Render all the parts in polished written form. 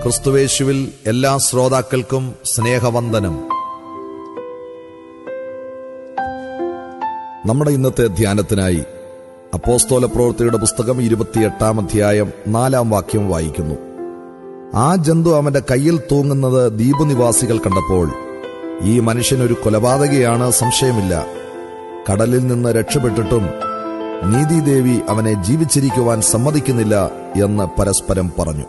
ക്രിസ്തുവേശുവിൽ എല്ലാ ശ്രോതാക്കൾക്കും സ്നേഹവന്ദനം. നമ്മുടെ ഇന്നത്തെ ധ്യാനത്തിനായി അപ്പോസ്തല പ്രവൃത്തിയുടെ പുസ്തകം 28-ാം അധ്യായം 4-ാം വാക്യം വായിക്കുന്നു. ആ ജന്തു അവന്റെ കയ്യിൽ തൂങ്ങുന്നത് ദ്വീപ് നിവാസികൾ കണ്ടപ്പോൾ, ഈ മനുഷ്യനൊരു കൊലപാതകയാണ്, സംശയമില്ല. കടലിൽ നിന്ന് രക്ഷപ്പെട്ടിട്ടും നീതിദേവി അവനെ ജീവിച്ചിരിക്കുവാൻ സമ്മതിക്കുന്നില്ല എന്ന് പരസ്പരം പറഞ്ഞു.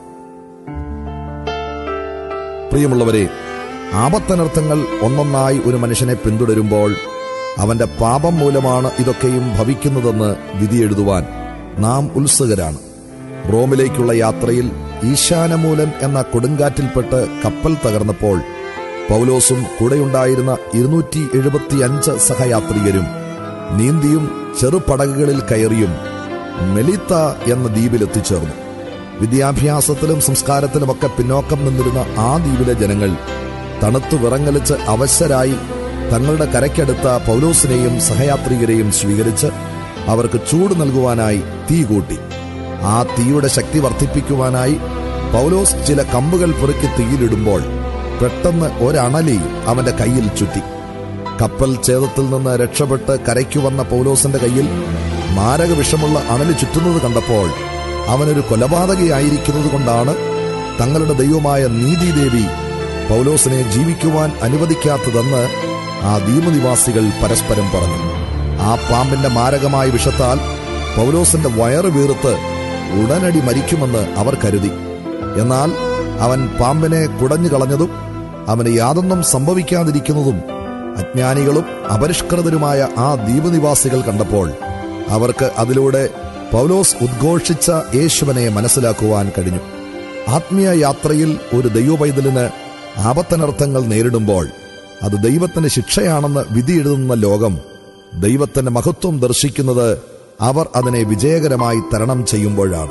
പ്രിയമുള്ളവരെ, ആപത്തനർത്ഥങ്ങൾ ഒന്നൊന്നായി ഒരു മനുഷ്യനെ പിന്തുടരുമ്പോൾ അവന്റെ പാപം മൂലമാണ് ഇതൊക്കെയും ഭവിക്കുന്നതെന്ന് വിധിയെഴുതുവാൻ നാം ഉത്സുകരാണ്. റോമിലേക്കുള്ള യാത്രയിൽ ഈശാനമൂലൻ എന്ന കൊടുങ്കാറ്റിൽപ്പെട്ട് കപ്പൽ തകർന്നപ്പോൾ പൗലോസും കൂടെയുണ്ടായിരുന്ന 275 സഹയാത്രികരും നീന്തിയും ചെറുപടകുകളിൽ കയറിയും മെലിത്ത എന്ന ദ്വീപിലെത്തിച്ചേർന്നു. വിദ്യാഭ്യാസത്തിലും സംസ്കാരത്തിലുമൊക്കെ പിന്നോക്കം നിന്നിരുന്ന ആ ദ്വീപിലെ ജനങ്ങൾ തണുത്തു വിറങ്ങലിച്ച് അവശരായി തങ്ങളുടെ കരയ്ക്കടുത്ത പൗലോസിനെയും സഹയാത്രികരെയും സ്വീകരിച്ച് അവർക്ക് ചൂട് നൽകുവാനായി തീ കൂട്ടി. ആ തീയുടെ ശക്തി വർദ്ധിപ്പിക്കുവാനായി പൗലോസ് ചില കമ്പുകൾ പെറുക്കി തീയിലിടുമ്പോൾ പെട്ടെന്ന് ഒരണലി അവന്റെ കയ്യിൽ ചുറ്റി. കപ്പൽ ഛേദത്തിൽ നിന്ന് രക്ഷപ്പെട്ട് കരയ്ക്കു വന്ന പൗലോസിന്റെ കയ്യിൽ മാരക വിഷമുള്ള അണലി ചുറ്റുന്നത് കണ്ടപ്പോൾ അവനൊരു കൊലപാതകയായിരിക്കുന്നത് കൊണ്ടാണ് തങ്ങളുടെ ദൈവമായ നീതിദേവി പൗലോസിനെ ജീവിക്കുവാൻ അനുവദിക്കാത്തതെന്ന് ആ ദ്വീപ് നിവാസികൾ പരസ്പരം പറഞ്ഞു. ആ പാമ്പിന്റെ മാരകമായ വിഷത്താൽ പൗലോസിന്റെ വയറ് വീർത്ത് ഉടനടി മരിക്കുമെന്ന് അവർ കരുതി. എന്നാൽ അവൻ പാമ്പിനെ കുടഞ്ഞു കളഞ്ഞതും അവന് യാതൊന്നും സംഭവിക്കാതിരിക്കുന്നതും അജ്ഞാനികളും അപരിഷ്കൃതരുമായ ആ ദ്വീപ് നിവാസികൾ കണ്ടപ്പോൾ അവർക്ക് അതിലൂടെ പൗലോസ് ഉദ്ഘോഷിച്ച യേശുവിനെ മനസ്സിലാക്കുവാൻ കഴിഞ്ഞു. ആത്മീയ യാത്രയിൽ ഒരു ദൈവപൈതലിന് ആപത്തനർത്ഥങ്ങൾ നേരിടുമ്പോൾ അത് ദൈവത്തിന്റെ ശിക്ഷയാണെന്ന് വിധിയെഴുതുന്ന ലോകം ദൈവത്തിന്റെ മഹത്വം ദർശിക്കുന്നത് അവർ അതിനെ വിജയകരമായി തരണം ചെയ്യുമ്പോഴാണ്.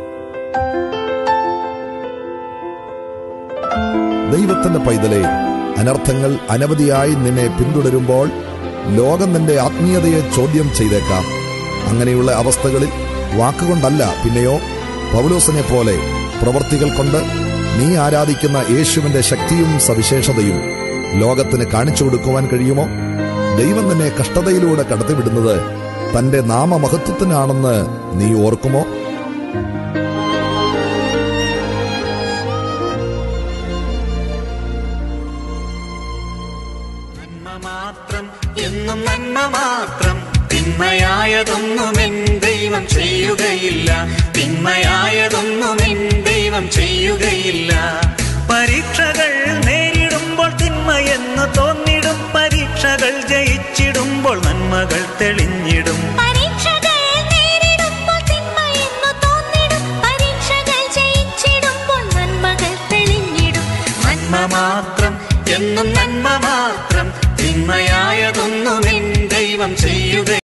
ദൈവത്തിന്റെ പൈതലെ, അനർത്ഥങ്ങൾ അനവധിയായി നിന്നെ പിന്തുടരുമ്പോൾ ലോകം നിന്റെ ആത്മീയതയെ ചോദ്യം ചെയ്തേക്കാം. അങ്ങനെയുള്ള അവസ്ഥകളിൽ വാക്കുകൊണ്ടല്ല, പിന്നെയോ പൗലോസിനെ പോലെ പ്രവൃത്തികൾ കൊണ്ട് നീ ആരാധിക്കുന്ന യേശുവിന്റെ ശക്തിയും സവിശേഷതയും ലോകത്തിന് കാണിച്ചു കൊടുക്കുവാൻ കഴിയുമോ? ദൈവം നിന്നെ കഷ്ടതയിലൂടെ കടത്തിവിടുന്നത് തന്റെ നാമമഹത്വത്തിനാണെന്ന് നീ ഓർക്കുമോ? എന്നും നന്മ മാത്രം, തിന്മയായതൊന്നും എൻ ദൈവം ചെയ്യുകയില്ല. തിന്മയായതൊന്നും എൻ ദൈവം ചെയ്യുകയില്ല. പരീക്ഷകൾ നേരിടുമ്പോൾ തിന്മയെന്ന് തോന്നിടും. പരീക്ഷകൾ ജയിച്ചിടുമ്പോൾ നന്മകൾ തെളിഞ്ഞിടും. നന്മ മാത്രം, എന്നും നന്മ മാത്രം, തിന്മയായതൊന്നും എൻ ദൈവം ചെയ്യുക